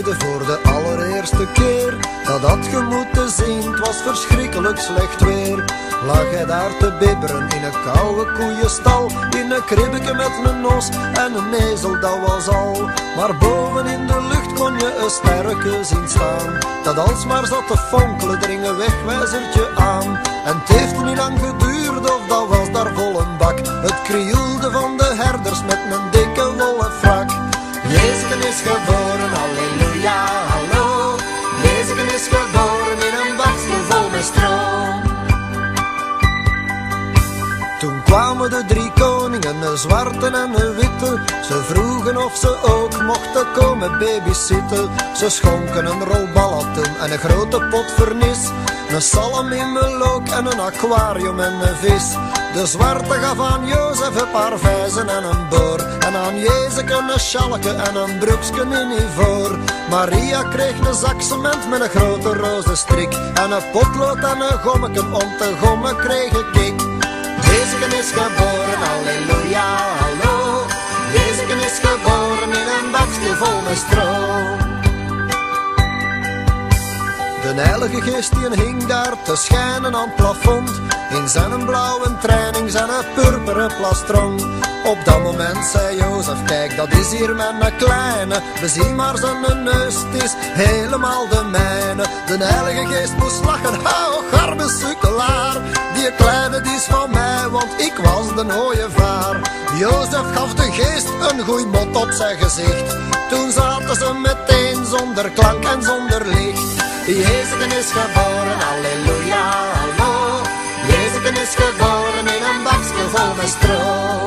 de voor de allereerste keer dat had je moeten zien, het was verschrikkelijk slecht weer. Lag hij daar te bibberen in een koude koeienstal, in een kribbeke met een nos en een ezel, dat was al. Maar boven in de lucht kon je een sterke zien staan, dat alsmaar zat te fonkelen, er hing een wegwijzertje aan. En het heeft niet lang geduurd of dat was daar vol een bak, het krioelde van de herders met een dikke wollen frak. Jezus is geboren, halleluja, hallo. Jezus is geboren in een baksel vol met stro. Toen kwamen de drie koningen, een zwarte en een witte. Ze vroegen of ze ook mochten komen babysitten. Ze schonken een rol ballatoen en een grote pot vernis, een salm in melook en een aquarium en een vis. De zwarte gaf aan Jozef een paar vijzen en een boor, en aan Jezeke een schalke en een broeksken in ivoor. Maria kreeg een zak cement met een grote roze strik, en een potlood en een gommeken om te gommen kreeg ik. Jezus is geboren, halleluja, hallo. Jezus is geboren in een bakje vol met stro. De heilige geest die hing daar te schijnen aan het plafond, in zijn blauwe training, zijn purperen plastron. Op dat moment zei Jozef, kijk, dat is hier mijn kleine, bezien maar zijn neus, het is helemaal de mijne. De heilige geest moest lachen, hou, arme sukkelaar, die kleine die is van mij, want ik was de ooievaar. Jozef gaf de geest een goeie mot op zijn gezicht, toen zaten ze meteen zonder klank en zonder licht. Jezus is geboren, halleluja, hallo. Jezus is geboren in een bakje vol met stro.